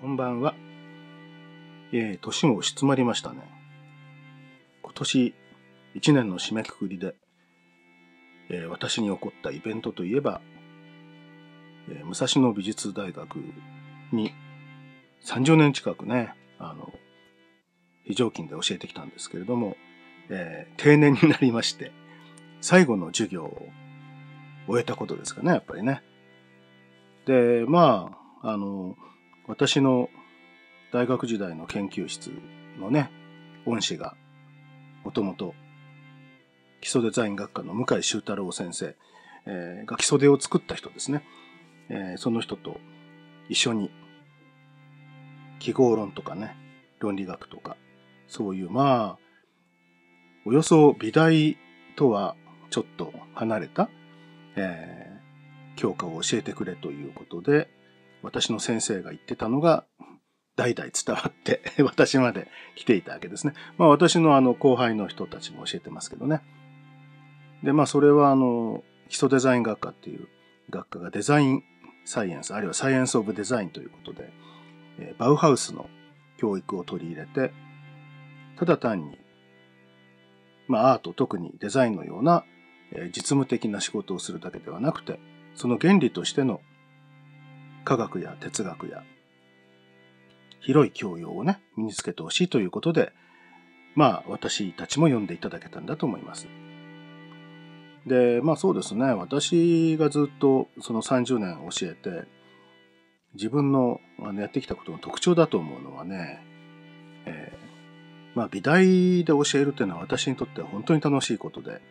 こんばんは。年も押し詰まりましたね。今年1年の締めくくりで、私に起こったイベントといえば、武蔵野美術大学に30年近くね、非常勤で教えてきたんですけれども、定年になりまして、最後の授業を終えたことですかね、やっぱりね。で、私の大学時代の研究室のね、恩師が、もともと基礎デザイン学科の向井修太郎先生、が基礎デを作った人ですね。その人と一緒に記号論とかね、論理学とか、そういうおよそ美大とはちょっと離れた、教科を教えてくれということで、私の先生が言ってたのが代々伝わって私まで来ていたわけですね。私の後輩の人たちも教えてますけどね。で、それは基礎デザイン学科っていう学科がデザインサイエンス、あるいはサイエンスオブデザインということで、バウハウスの教育を取り入れて、ただ単に、アート、特にデザインのような実務的な仕事をするだけではなくて、その原理としての科学や哲学や広い教養をね、身につけてほしいということで、私たちも読んでいただけたんだと思います。で、そうですね、私がずっとその30年教えて、自分のやってきたことの特徴だと思うのはね、美大で教えるというのは私にとっては本当に楽しいことで、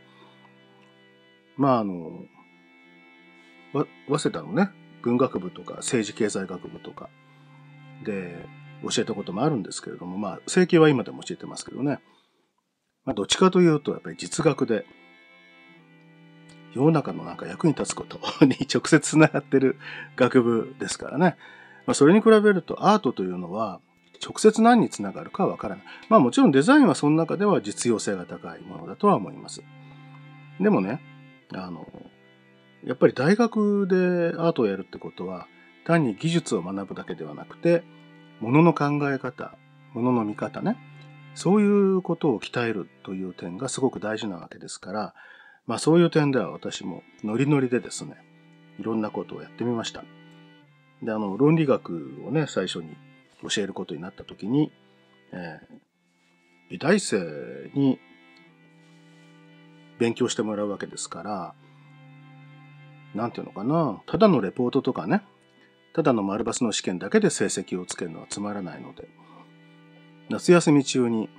早稲田のね、文学部とか政治経済学部とかで教えたこともあるんですけれども、正規は今でも教えてますけどね、どっちかというとやっぱり実学で世の中の役に立つことに直接つながってる学部ですからね。それに比べるとアートというのは直接何につながるかわからない。もちろんデザインはその中では実用性が高いものだとは思います。でもね、やっぱり大学でアートをやるってことは単に技術を学ぶだけではなくて、ものの考え方、ものの見方ね、そういうことを鍛えるという点がすごく大事なわけですから、そういう点では私もノリノリでですね、いろんなことをやってみました。で、論理学をね、最初に教えることになったときに、美大生に勉強してもらうわけですから、なんていうのかな、ただのレポートとかね、ただの丸バスの試験だけで成績をつけるのはつまらないので、夏休み中に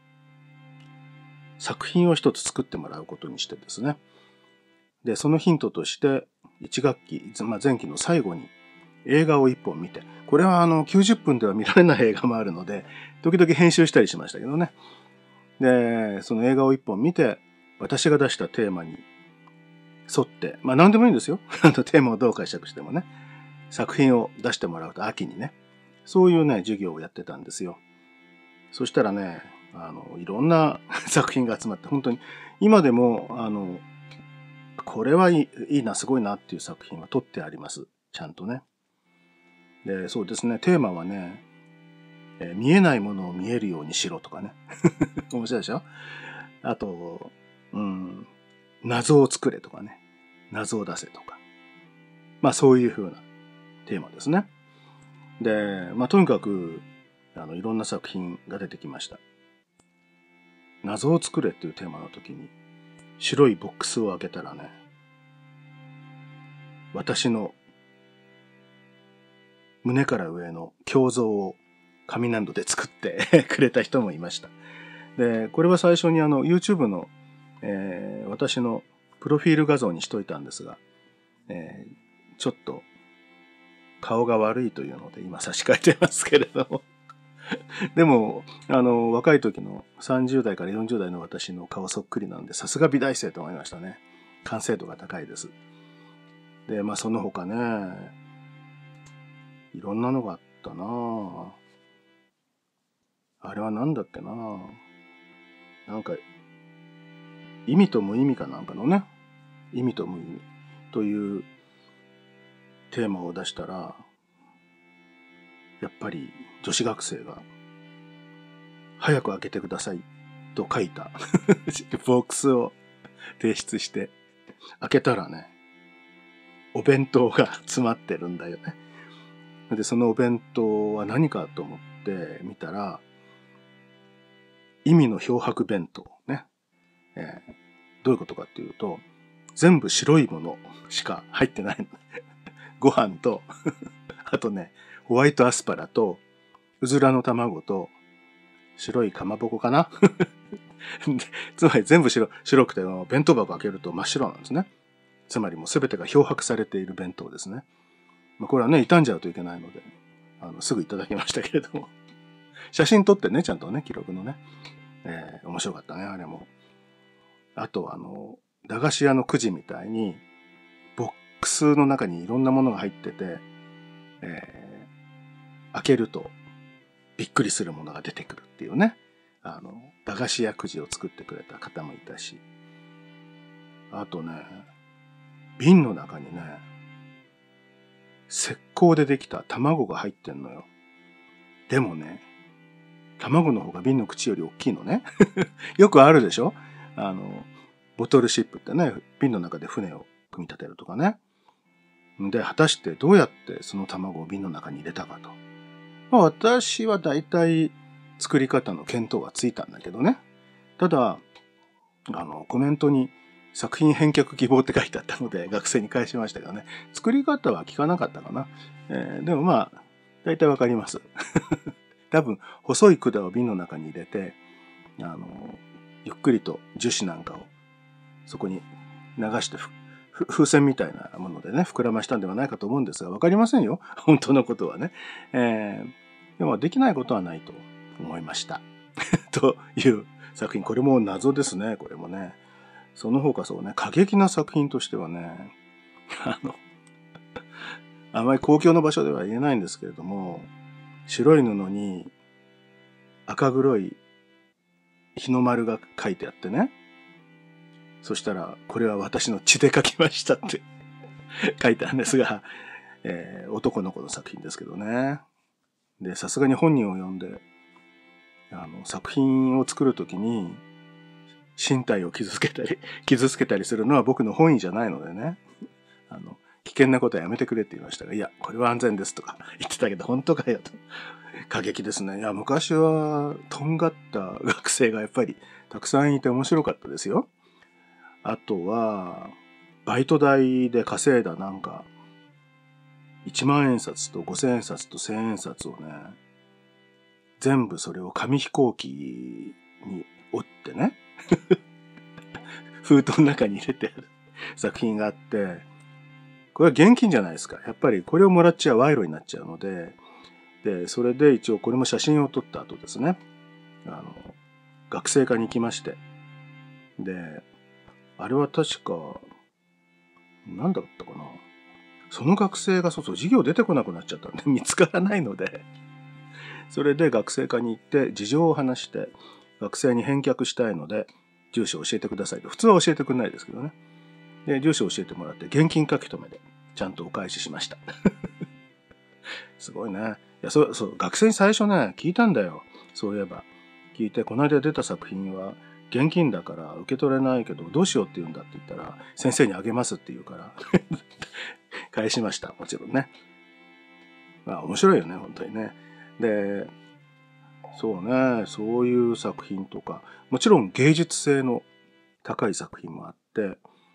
作品を一つ作ってもらうことにしてですね。で、そのヒントとして、1学期、前期の最後に映画を1本見て、これは90分では見られない映画もあるので、時々編集したりしましたけどね。で、その映画を1本見て、私が出したテーマに沿って、何でもいいんですよ。テーマをどう解釈してもね。作品を出してもらうと秋にね。そういうね、授業をやってたんですよ。そしたらね、いろんな作品が集まって、本当に、今でも、これはいいな、すごいなっていう作品は撮ってあります。ちゃんとね。で、そうですね、テーマはね、見えないものを見えるようにしろとかね。面白いでしょ？あと、謎を作れとかね。謎を出せとか。そういう風なテーマですね。で、とにかく、いろんな作品が出てきました。謎を作れっていうテーマの時に、白いボックスを開けたらね、私の胸から上の胸像を紙粘土で作ってくれた人もいました。で、これは最初にYouTube の、私のプロフィール画像にしといたんですが、ちょっと顔が悪いというので今差し替えてますけれどもでも、若い時の30代から40代の私の顔そっくりなんで、さすが美大生と思いましたね。完成度が高いです。で、その他ね、いろんなのがあったな。あれはなんだっけな。意味と無意味かなんかのね、意味と無意味というテーマを出したら、 やっぱり女子学生が早く開けてくださいと書いたボックスを提出して開けたらね、お弁当が詰まってるんだよね。で、そのお弁当は何かと思って見たら、意味の漂白弁当ね。どういうことかっていうと、全部白いものしか入ってないの。ご飯とあとね、ホワイトアスパラと、うずらの卵と、白いかまぼこかなつまり全部白くて、弁当箱開けると真っ白なんですね。つまりもう全てが漂白されている弁当ですね。これはね、傷んじゃうといけないので、すぐいただきましたけれども。写真撮ってね、ちゃんとね、記録のね。面白かったね、あれも。あと駄菓子屋のくじみたいに、ボックスの中にいろんなものが入ってて、開けるとびっくりするものが出てくるっていうね。駄菓子屋くじを作ってくれた方もいたし。あとね、瓶の中にね、石膏でできた卵が入ってんのよ。でもね、卵の方が瓶の口より大きいのね。よくあるでしょ？ボトルシップってね、瓶の中で船を組み立てるとかね。で、果たしてどうやってその卵を瓶の中に入れたかと。私は大体作り方の見当はついたんだけどね。ただ、コメントに作品返却希望って書いてあったので学生に返しましたけどね。作り方は聞かなかったかな。でもまあ、大体わかります。多分、細い管を瓶の中に入れて、ゆっくりと樹脂なんかをそこに流して風船みたいなものでね、膨らましたんではないかと思うんですが、わかりませんよ。本当のことはね。でもできないことはないと思いました。という作品。これも謎ですね、これもね。その他そうね、過激な作品としてはね、あまり公共の場所では言えないんですけれども、白い布に赤黒い日の丸が書いてあってね。そしたら、これは私の血で書きましたって書いてあるんですが、男の子の作品ですけどね。で、さすがに本人を呼んで、作品を作るときに、身体を傷つけたりするのは僕の本意じゃないのでね。危険なことはやめてくれって言いましたが、いや、これは安全ですとか言ってたけど、本当かよと。過激ですね。いや、昔は、とんがった学生がやっぱりたくさんいて面白かったですよ。あとは、バイト代で稼いだなんか、1万円札と5000円札と1000円札をね、全部それを紙飛行機に折ってね、封筒の中に入れてある作品があって、これは現金じゃないですか。やっぱりこれをもらっちゃ賄賂になっちゃうので、で、それで一応これも写真を撮った後ですね、学生課に行きまして、で、あれは確か、何だったかな。その学生が授業出てこなくなっちゃったんで、見つからないので、それで学生課に行って事情を話して、学生に返却したいので、住所を教えてくださいと。普通は教えてくれないですけどね。で、住所を教えてもらって、現金書き留めで、ちゃんとお返ししました。すごいね。いや、そう、学生に最初ね、聞いたんだよ。そういえば。聞いて、この間出た作品は、現金だから受け取れないけど、どうしようって言うんだって言ったら、先生にあげますって言うから、返しました。もちろんね。面白いよね、本当にね。で、そうね、そういう作品とか、もちろん芸術性の高い作品もあって、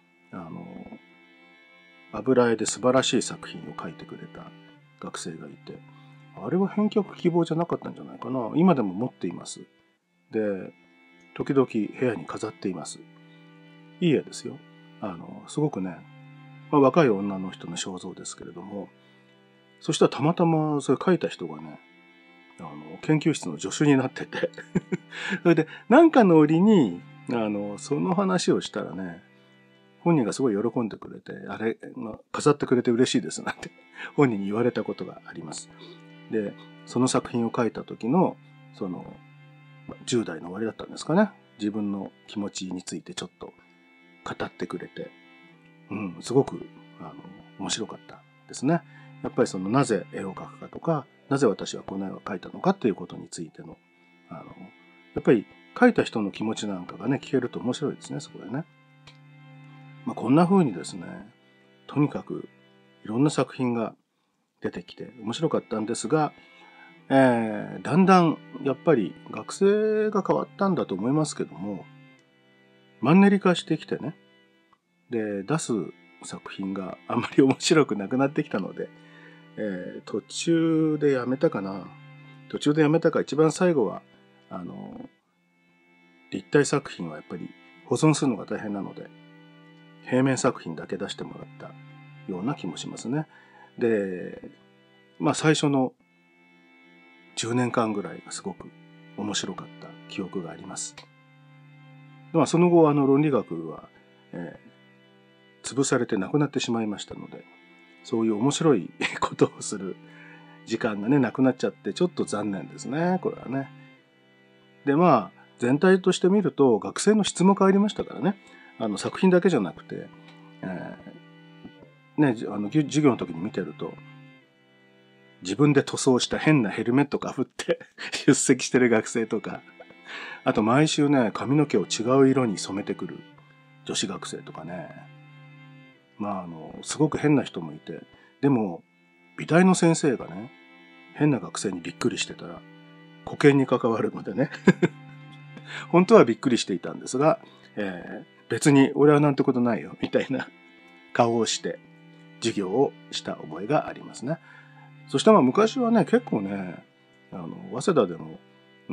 油絵で素晴らしい作品を描いてくれた学生がいて、あれは返却希望じゃなかったんじゃないかな。今でも持っています。で、時々部屋に飾っています。いい絵ですよ。すごくね、若い女の人の肖像ですけれども、そしたらたまたまそれ描いた人がね、研究室の助手になっててそれで、なんかの折に、その話をしたらね、本人がすごい喜んでくれて、あれ、飾ってくれて嬉しいですなんて本人に言われたことがあります。で、その作品を描いた時の、10代の終わりだったんですかね。自分の気持ちについてちょっと語ってくれて、すごく、面白かったですね。やっぱりなぜ絵を描くかとか、 なぜ私はこの絵を描いたのかっていうことについての、やっぱり描いた人の気持ちなんかがね、聞けると面白いですね、そこでね。こんな風にですね、とにかくいろんな作品が出てきて面白かったんですが、だんだんやっぱり学生が変わったんだと思いますけども、マンネリ化してきてね、で、出す作品があんまり面白くなくなってきたので、途中でやめたかな。途中でやめたか、一番最後は、立体作品はやっぱり保存するのが大変なので、平面作品だけ出してもらったような気もしますね。で、最初の10年間ぐらいがすごく面白かった記憶があります。その後、論理学は、潰されてなくなってしまいましたので、そういう面白いことをする時間がね、なくなっちゃって、ちょっと残念ですね、これはね。で、全体として見ると、学生の質も変わりましたからね。作品だけじゃなくて、授業の時に見てると、自分で塗装した変なヘルメットかぶって出席してる学生とか、あと毎週ね、髪の毛を違う色に染めてくる女子学生とかね。すごく変な人もいて、でも、美大の先生がね、変な学生にびっくりしてたら、保険に関わるのでね。本当はびっくりしていたんですが、別に俺はなんてことないよ、みたいな顔をして授業をした覚えがありますね。そして昔はね、結構ね、早稲田でも、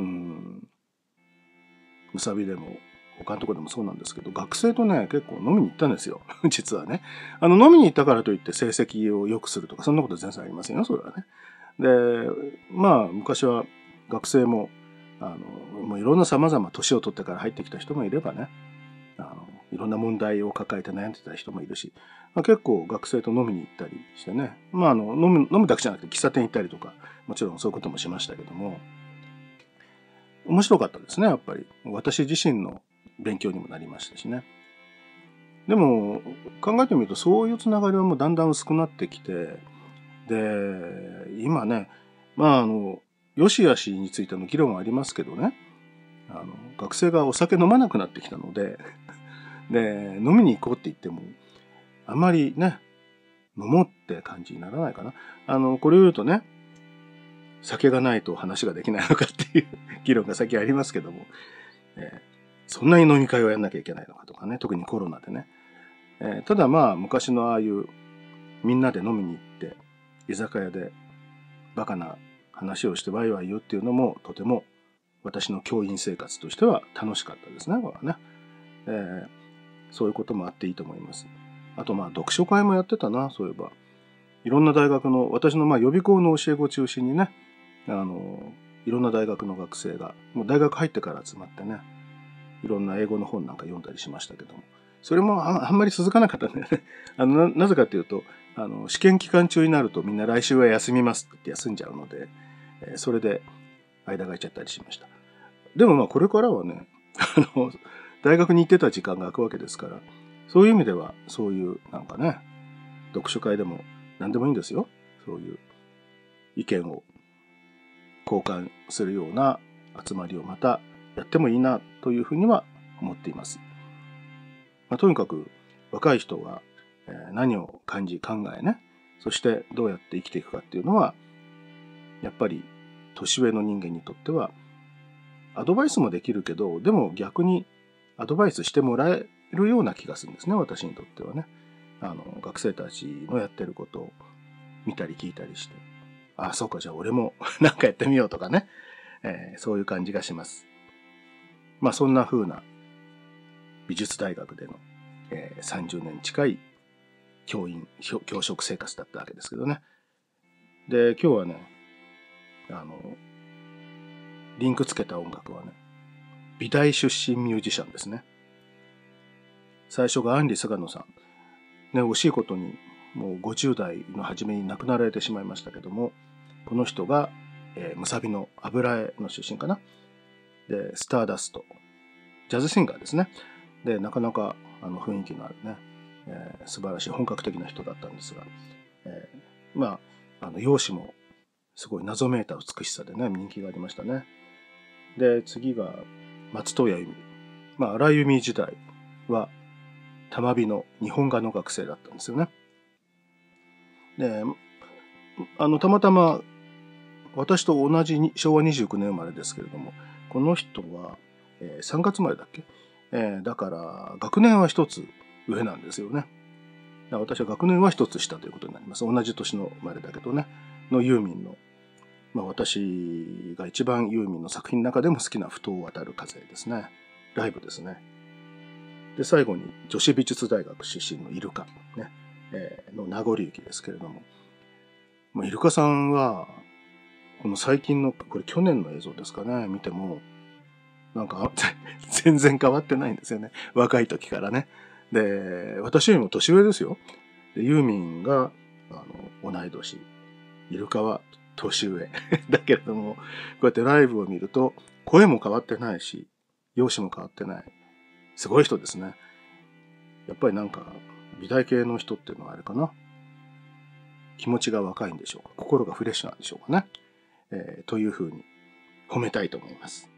むさびでも、他のところでもそうなんですけど、学生とね、結構飲みに行ったんですよ。実はね。飲みに行ったからといって成績を良くするとか、そんなこと全然ありませんよ、それはね。で、昔は学生も、もういろんな様々年を取ってから入ってきた人もいればね、いろんな問題を抱えて悩んでた人もいるし、結構学生と飲みに行ったりしてね、飲むだけじゃなくて喫茶店行ったりとか、もちろんそういうこともしましたけども、面白かったですね、やっぱり。私自身の勉強にもなりましたしね。でも、考えてみるとそういうつながりはもうだんだん薄くなってきて、で、今ね、よしあしについての議論はありますけどね、学生がお酒飲まなくなってきたので、で、飲みに行こうって言っても、あまりね、飲もうって感じにならないかな。これを言うとね、酒がないと話ができないのかっていう議論が先ありますけども、そんなに飲み会をやんなきゃいけないのかとかね、特にコロナでね。ただ昔のああいうみんなで飲みに行って、居酒屋でバカな話をしてワイワイ言うっていうのもとても私の教員生活としては楽しかったですね、これはね。そういうこともあっていいと思います。あと読書会もやってたな、そういえば。いろんな大学の、私の予備校の教え子を中心にね、いろんな大学の学生が、もう大学入ってから集まってね、いろんな英語の本なんか読んだりしましたけども、それもあんまり続かなかったんだよね。なぜかというと、試験期間中になるとみんな来週は休みますって言って休んじゃうので、それで間が空いちゃったりしました。でもこれからはね、大学に行ってた時間が空くわけですから、そういう意味では、そういう読書会でも何でもいいんですよ。そういう意見を交換するような集まりをまたやってもいいなというふうには思っています。とにかく若い人が何を感じ考えね、そしてどうやって生きていくかっていうのは、やっぱり年上の人間にとってはアドバイスもできるけど、でも逆にアドバイスしてもらえるような気がするんですね、私にとってはね。学生たちのやってることを見たり聞いたりして、そうか、じゃあ俺もなんかやってみようとかね、そういう感じがします。そんな風な美術大学での、30年近い教職生活だったわけですけどね。で、今日はね、リンクつけた音楽はね、美大出身ミュージシャンですね。最初がアンリ・菅野さん。ね、惜しいことにもう50代の初めに亡くなられてしまいましたけども、この人が、ムサビの油絵の出身かな。で、スターダスト。ジャズシンガーですね。で、なかなか雰囲気のあるね、素晴らしい本格的な人だったんですが、容姿もすごい謎めいた美しさでね、人気がありましたね。で、次が松任谷由実。荒井由実時代は、玉美の日本画の学生だったんですよね。で、たまたま、私と同じ昭和29年生まれですけれども、この人は、3月生まれだっけ、だから、学年は一つ上なんですよね。私は学年は一つ下ということになります。同じ年の生まれだけどね。のユーミンの、私が一番ユーミンの作品の中でも好きな不当渡る風ですね。ライブですね。で、最後に女子美術大学出身のイルカ、ね、の名残雪ですけれども、イルカさんは、この最近の、これ去年の映像ですかね、見ても、なんか全然変わってないんですよね。若い時からね。で、私よりも年上ですよ。で、ユーミンが、同い年。イルカは年上。だけれども、こうやってライブを見ると、声も変わってないし、容姿も変わってない。すごい人ですね。やっぱりなんか、美大系の人っていうのはあれかな。気持ちが若いんでしょうか。心がフレッシュなんでしょうかね。というふうに褒めたいと思います。